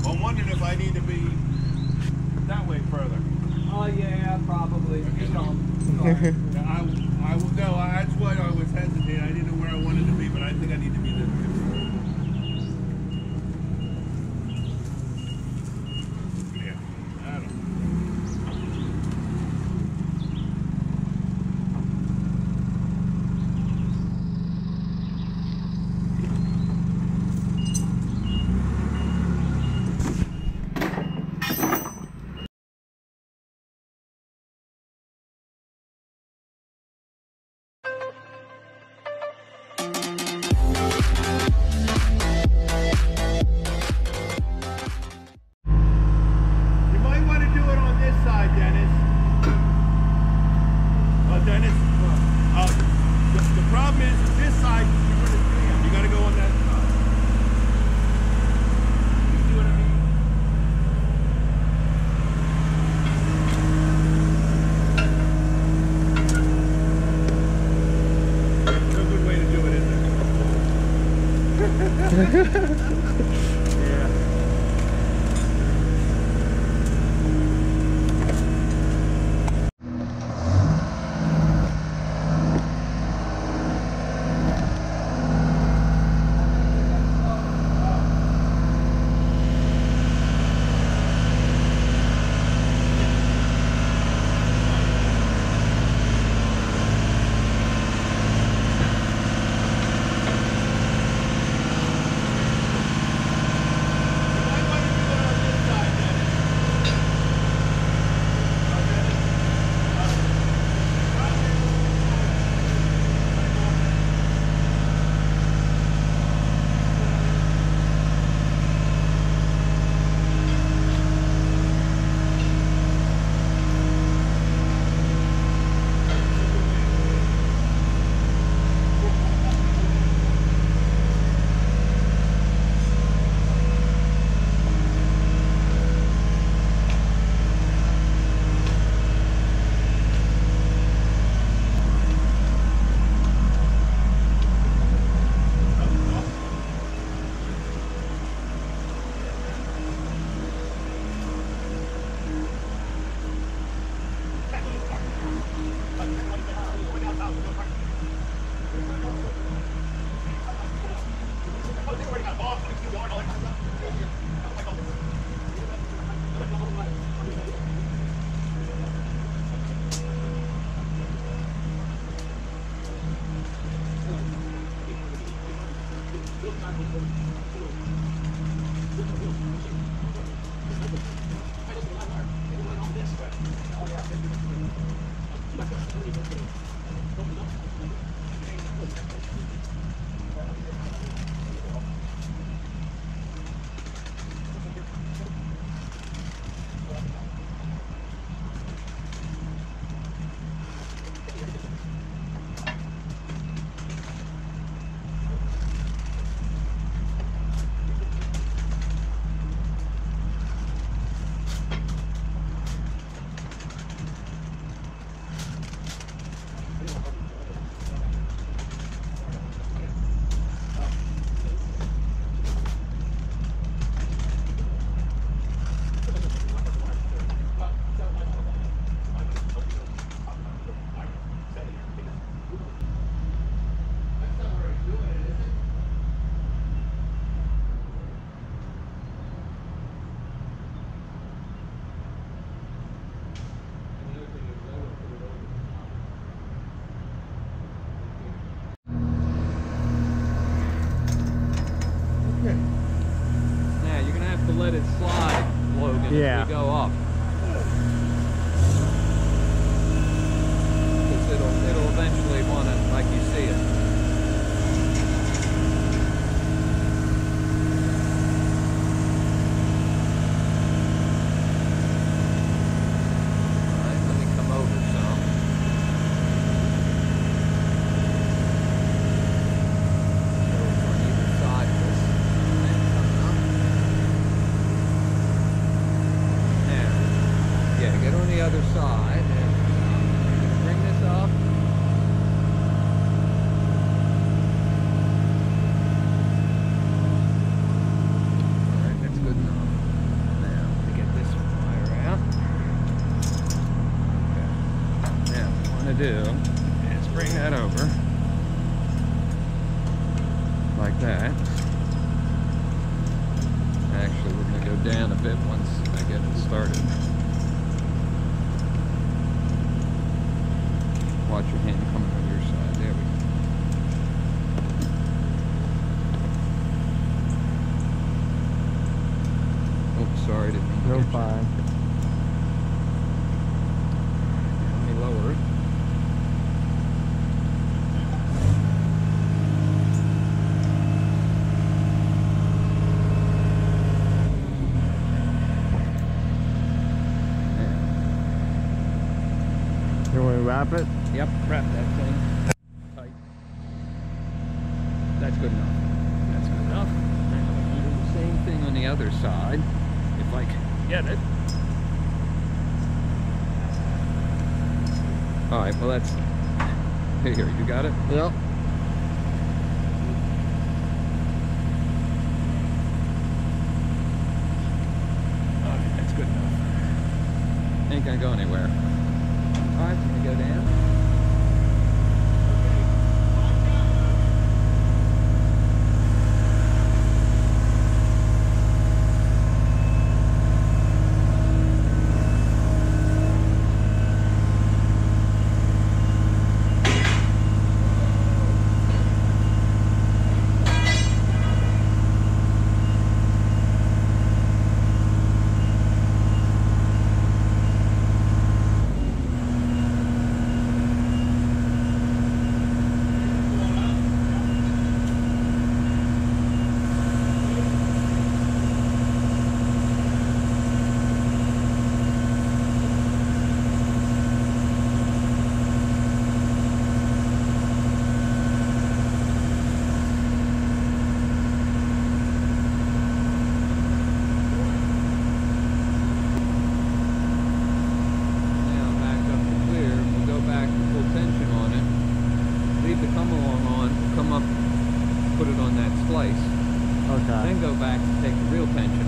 I'm wondering if I need to be that way further. Oh yeah, probably. Okay. Just come. I will go. That's why I was hesitating. I didn't know where I wanted to be, but I think I need to be this way. Yeah, I don't know. Let it slide, Logan, as we go up. Because it'll eventually want to, like you see it. Alright, let me come over some. Over on either side of this. And coming up. Yeah, get on the other side and bring this up. Alright, that's good enough. do is bring that over like that. Actually, we're going to go down a bit once I get it started. Watch your hand coming on your side. There we go. Oops, sorry, didn't mean to You're get you. fine. Let me lower it. You want to wrap it? Yep, wrap that thing tight. That's good enough. That's good enough. And I'm going to do the same thing on the other side, if I can get it. Alright, well that's... Here, you got it? Yep. Alright, that's good enough. Ain't gonna go anywhere. Alright, it's gonna go down. Put it on that splice. Okay. Then go back and take the real tension.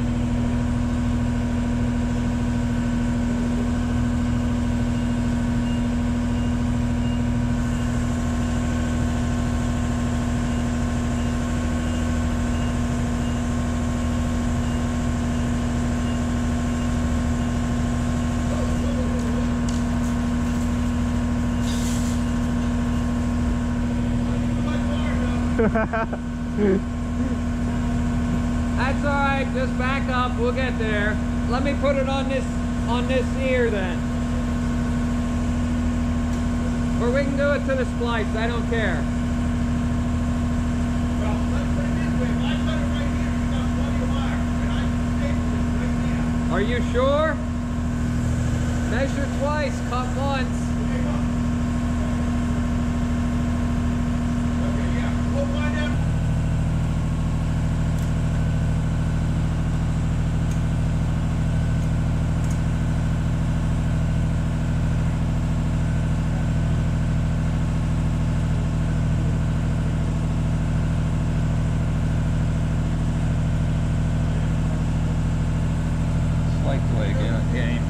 That's alright, just back up, we'll get there. Let me put it on this ear then. Or we can do it to the splice, I don't care. Well, let's put it this way. If I put it right here, you got plenty of wire, and I can staple it right there. Are you sure? Measure twice, cut once. Okay, go. Okay, yeah. We'll find out. Slight leg game.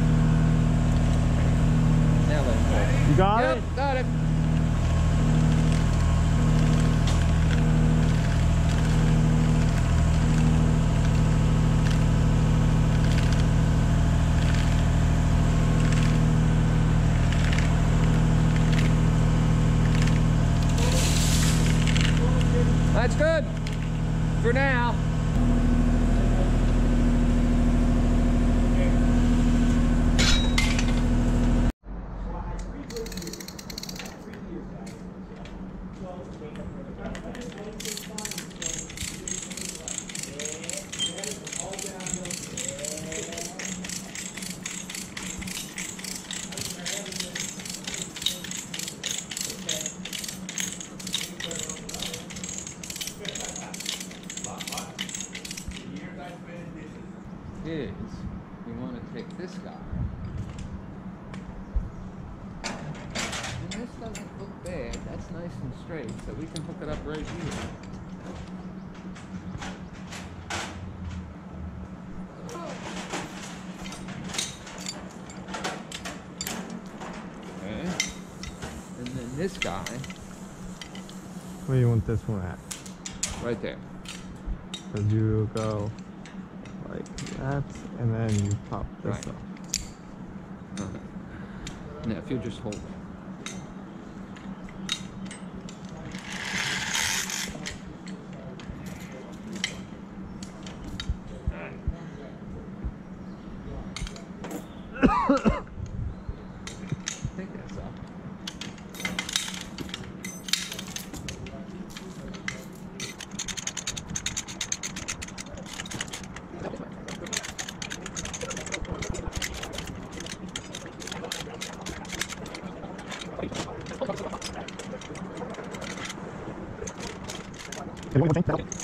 Got Yep, it? got it. That's good for now. Is we want to take this guy, and this doesn't look bad. That's nice and straight, so we can hook it up right here. Okay, and then this guy, Where do you want this one at? right there. So you go like that, and then you pop this Right. up. Now, if you just hold it. I think that's up. One more thing.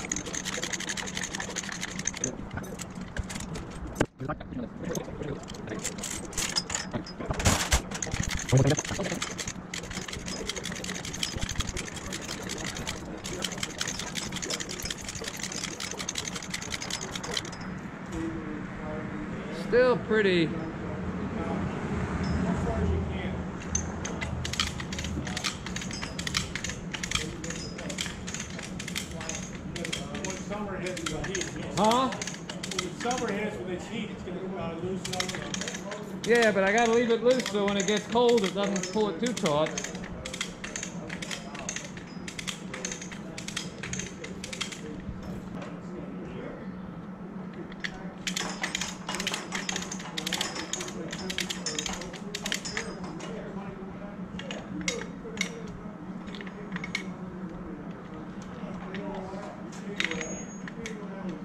Still pretty. Huh? When summer hits, when it's heat, it's going to loosen up. Yeah, but I gotta leave it loose so when it gets cold it doesn't pull it too taut.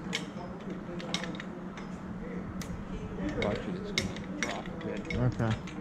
Watch it, it's gonna drop a bit. Okay.